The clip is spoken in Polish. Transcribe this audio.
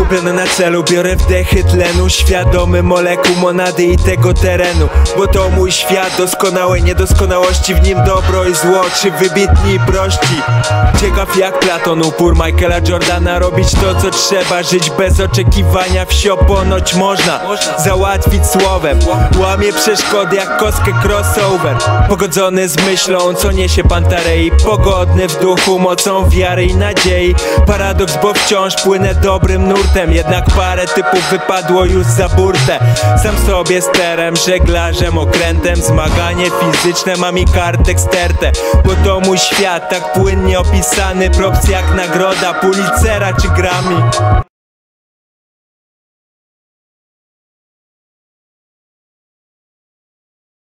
Skupiony na celu, biorę wdechy tlenu, świadomy molekuł monady i tego terenu. Bo to mój świat doskonałej niedoskonałości, w nim dobro i zło, czy wybitni i prości. Ciekaw jak Platon, upór Michaela Jordana, robić to co trzeba, żyć bez oczekiwania. Wsio ponoć można załatwić słowem, łamie przeszkody jak kostkę crossover. Pogodzony z myślą, co niesie Pantarei, pogodny w duchu mocą wiary i nadziei. Paradoks, bo wciąż płynę dobrym nurtem, jednak parę typów wypadło już za burtę. Sam sobie sterem, żeglarzem, okrętem, zmaganie fizyczne, mam i kartek stertę. Bo to mój świat, tak płynnie opisany, props jak nagroda Pulitzera czy Grammy.